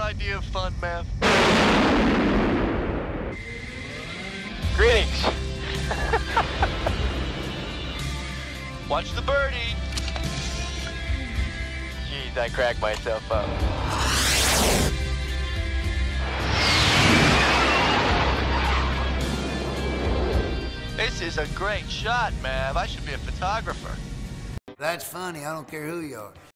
idea of fun, Mav? Greetings. Watch the birdie. Jeez, I cracked myself up. This is a great shot, Mav. I should be a photographer. That's funny. I don't care who you are.